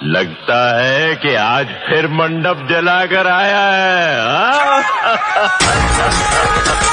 लगता है कि आज फिर मंडप जलाकर आया है।